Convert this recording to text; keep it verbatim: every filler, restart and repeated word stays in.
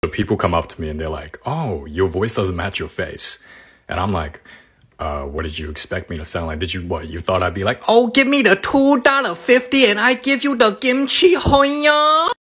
People come up to me and they're like, oh, your voice doesn't match your face. And I'm like, uh, what did you expect me to sound like? Did you, what, you thought I'd be like, oh, give me the two dollar fifty and I give you the kimchi hoya?